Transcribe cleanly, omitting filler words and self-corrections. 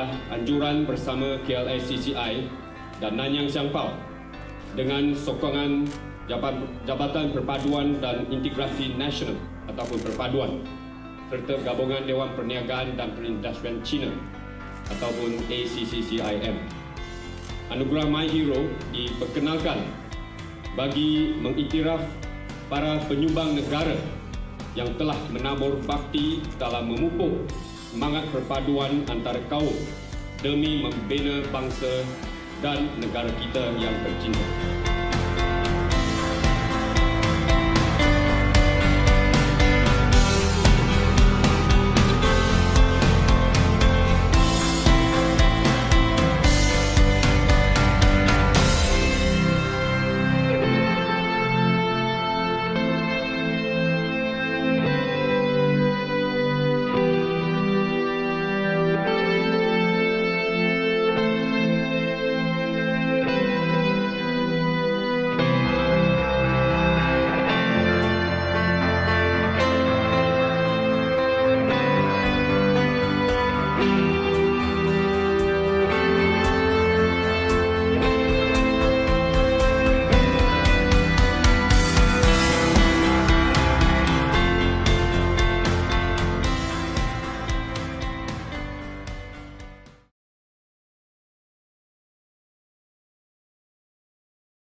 adalah anjuran bersama KLSCCI dan Nanyang Siangpau dengan sokongan Jabatan Perpaduan dan Integrasi Nasional ataupun Perpaduan serta Gabungan Dewan Perniagaan dan Perindustrian China ataupun ACCCIM. Anugerah My Hero diperkenalkan bagi mengiktiraf para penyumbang negara yang telah menabur bakti dalam memupuk semangat perpaduan antara kaum demi membina bangsa dan negara kita yang tercinta.